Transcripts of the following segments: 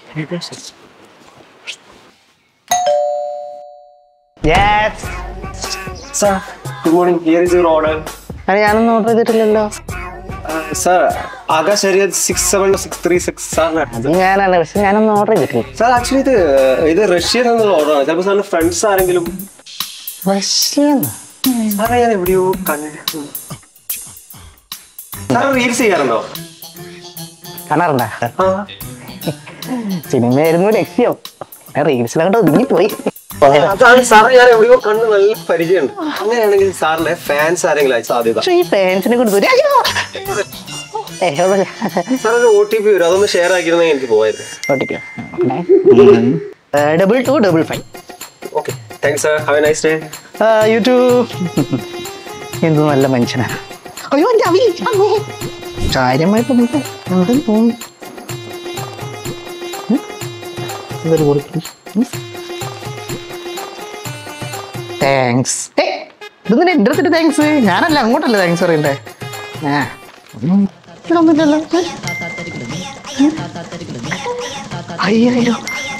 Yes. Sir, good morning. Here is your order. ഞാനൊന്നും order ചെയ്തിട്ടില്ലല്ലോ. Sir, August area 67636. Sir, അത് ഞാനല്ല, പക്ഷെ ഞാനൊന്നും ഓർഡർ ചെയ്തിട്ടില്ല. Sir, actually ഇത് റഷ്യൻ എന്നുള്ള ഓർഡറാണ്. ചിലപ്പോൾ സാറിന് ഫ്രണ്ട്സ് ആരെങ്കിലും റഷ്യൻ സാറേ ഞാൻ എവിടെയോ കണ്ടിട്ട്. സാർ റീൽസ് ചെയ്യാറുണ്ടോ? കാണാറുണ്ടാ? സിനിമയായിരുന്നു ലക്ഷ്യം. റീൽസിലങ്ങോട്ട് ഒതുങ്ങിപ്പോയി. അതാണ് സാറ് ഞാൻ എവിടെയോ കണ്ട് നല്ല പരിചയമുണ്ട്. അങ്ങനെയാണെങ്കിൽ സാറിന്റെ ഫാൻസ് ആരെങ്കിലും സാധ്യത? ഈ ഫാൻസിനെ കൊടുത്തു സാർ ഒരു OTP വരും, അതൊന്ന് ഷെയർ ആക്കിയിരുന്നെങ്കിൽ എനിക്ക് പോയായിരുന്നു. $2255. Okay, thanks sir. Have a nice day. You too. എന്ത് നല്ല മനുഷ്യനാണ്. അയ്യോ എൻ്റെ അവി കാര്യമായിട്ട് തോന്നി. താങ്ക്സ്. ഇതൊന്നും എൻ്റെ അടുത്തിട്ട് താങ്ക്സ്. ഞാനല്ല, അങ്ങോട്ടല്ലേ താങ്ക്സ് പറയണ്ടേ. ഇതൊന്നുമില്ലല്ലോ. 5000.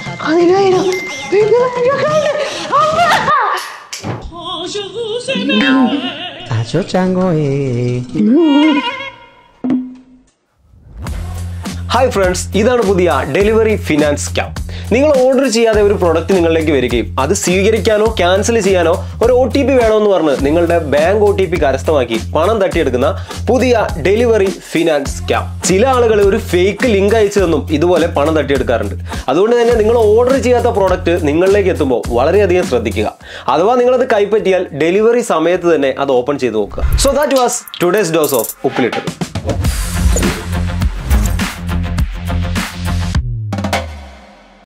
ഹായ് ഫ്രണ്ട്സ്, ഇതാണ് പുതിയ ഡെലിവറി ഫിനാൻസ് സ്കാം. നിങ്ങൾ ഓർഡർ ചെയ്യാതെ ഒരു പ്രൊഡക്റ്റ് നിങ്ങളിലേക്ക് വരികയും അത് സ്വീകരിക്കാനോ ക്യാൻസൽ ചെയ്യാനോ ഒരു OTP വേണമെന്ന് പറഞ്ഞ് നിങ്ങളുടെ ബാങ്ക് OTP കരസ്ഥമാക്കി പണം തട്ടിയെടുക്കുന്ന പുതിയ ഡെലിവറി ഫിനാൻസ് സ്കാം. ചില ആളുകൾ ഒരു ഫേക്ക് ലിങ്ക് അയച്ചു തന്നും ഇതുപോലെ പണം തട്ടിയെടുക്കാറുണ്ട്. അതുകൊണ്ട് തന്നെ നിങ്ങൾ ഓർഡർ ചെയ്യാത്ത പ്രോഡക്റ്റ് നിങ്ങളിലേക്ക് എത്തുമ്പോൾ വളരെയധികം ശ്രദ്ധിക്കുക. അഥവാ നിങ്ങളത് കൈപ്പറ്റിയാൽ ഡെലിവറി സമയത്ത് തന്നെ അത് ഓപ്പൺ ചെയ്ത് നോക്കുക. So that was today's dose of ഉപ്പിലിട്ടത്.